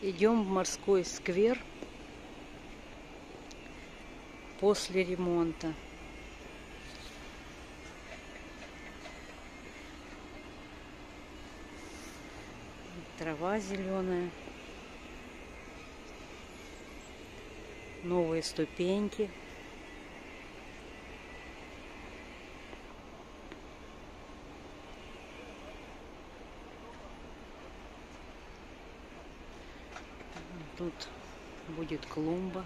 Идем в морской сквер после ремонта. Трава зеленая, новые ступеньки. Тут будет клумба.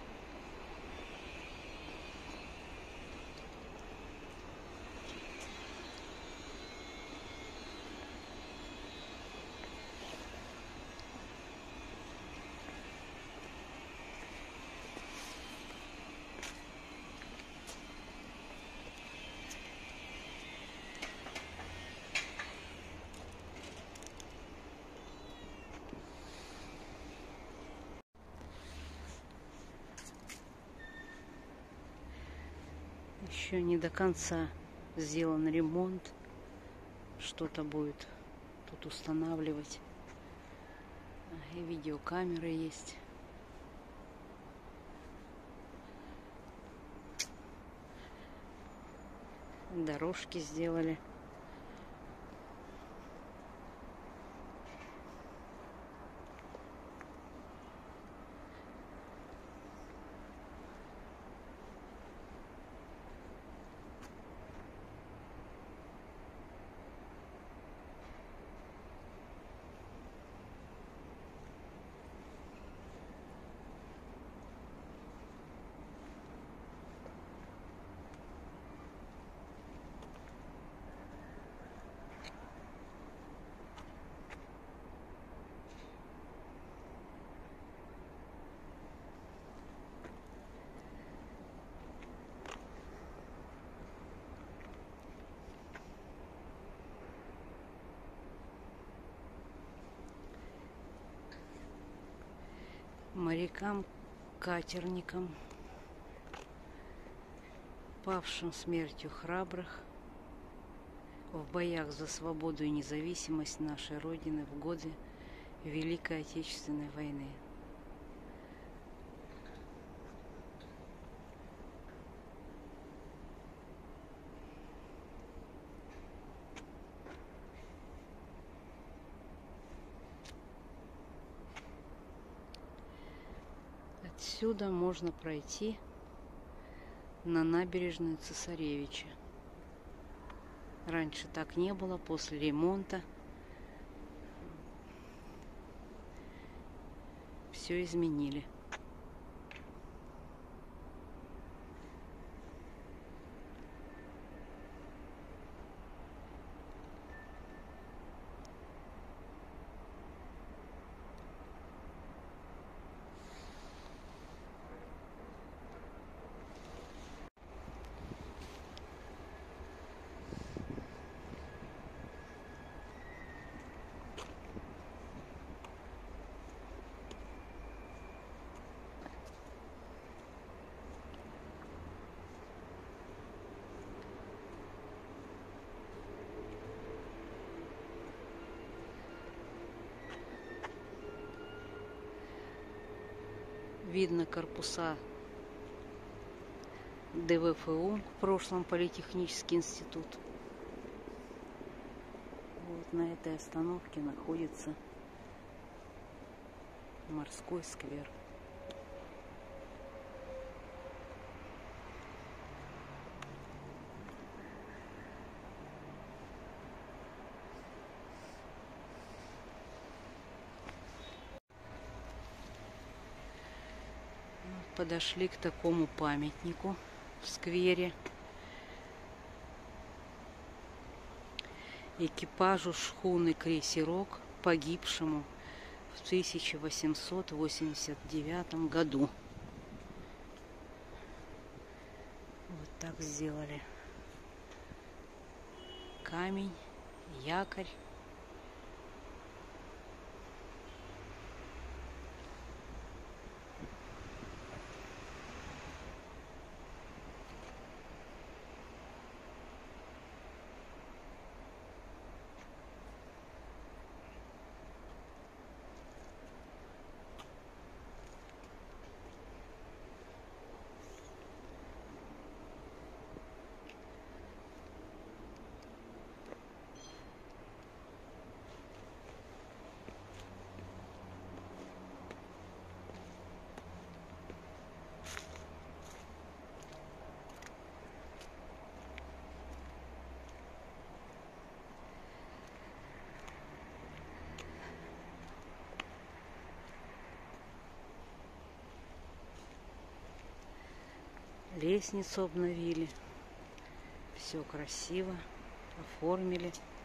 Еще не до конца сделан ремонт. Что-то будет тут устанавливать. И видеокамеры есть. Дорожки сделали. Морякам, катерникам, павшим смертью храбрых в боях за свободу и независимость нашей Родины в годы Великой Отечественной войны. Отсюда можно пройти на набережную Цесаревича. Раньше так не было, после ремонта все изменили. Видно корпуса ДВФУ, в прошлом Политехнический институт. Вот на этой остановке находится морской сквер. Подошли к такому памятнику в сквере. Экипажу шхуны «Крейсерок», погибшему в 1889 году. Вот так сделали. Камень, якорь. Лестницу обновили. Все красиво оформили.